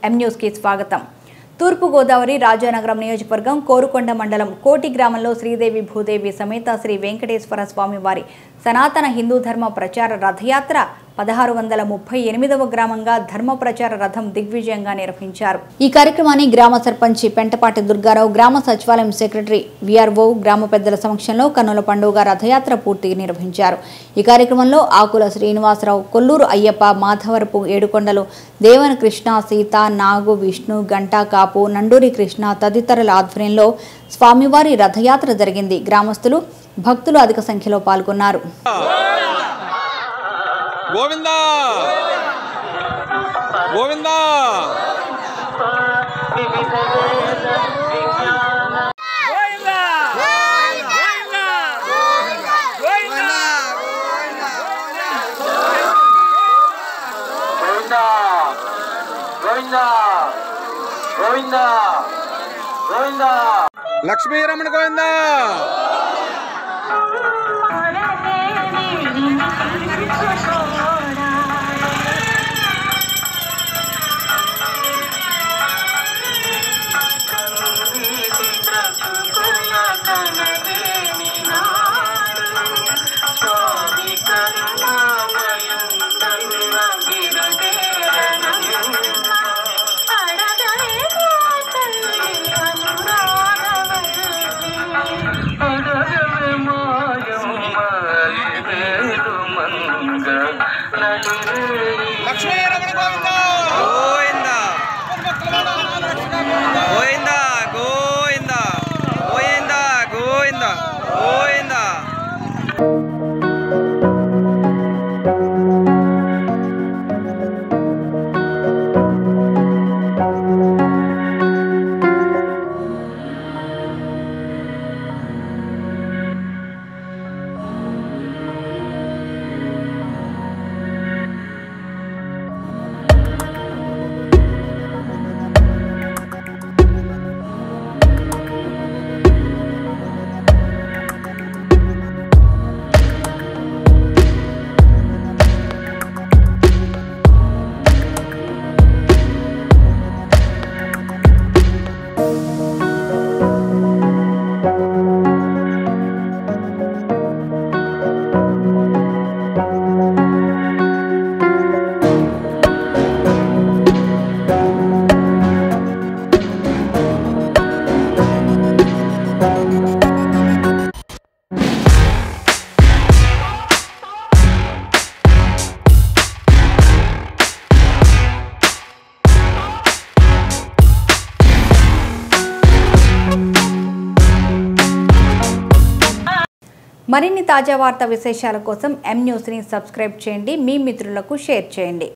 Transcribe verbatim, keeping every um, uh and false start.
M news కి స్వాగతం. తూర్పు గోదావరి రాజానగరం నియోజకవర్గం కోరుకొండ మండలం కోటి గ్రామంలో శ్రీదేవి భూదేవి సమేత శ్రీ వెంకటేశ్వర స్వామి వారి సనాతన హిందూ ధర్మ ప్రచార రథయాత్ర పదహారు వందల ముప్పై ఎనిమిదవ గ్రామంగా ధర్మ ప్రచార రథం దిగ్విజయంగా నిర్వహించారు. ఈ కార్యక్రమాన్ని గ్రామ సర్పంచి పెంటపాటి దుర్గారావు, గ్రామ సచివాలయం సెక్రటరీ విఆర్ఓ, గ్రామ పెద్దల సమక్షంలో కన్నుల పండుగ రథయాత్ర పూర్తిగా నిర్వహించారు. ఈ కార్యక్రమంలో ఆకుల శ్రీనివాసరావు, కొల్లూరు అయ్యప్ప, మాధవరపు ఏడుకొండలు, దేవన కృష్ణ, సీత, నాగు, విష్ణు, గంటా కాపు, నండూరి కృష్ణ తదితరుల ఆధ్వర్యంలో స్వామివారి రథయాత్ర జరిగింది. గ్రామస్తులు, భక్తులు అధిక సంఖ్యలో పాల్గొన్నారు. గోవిందా గోవిందా లక్ష్మీ రమణ గోవిందా. లక్ష్మీ రమణ గోవిందా గోవిందా గోవిందా గోవిందా గోవిందా గోవిందా గోవిందా. మరిన్ని తాజా వార్తా విశేషాల కోసం ఎం న్యూస్ ని సబ్స్క్రైబ్ చేయండి, మీ మిత్రులకు షేర్ చేయండి.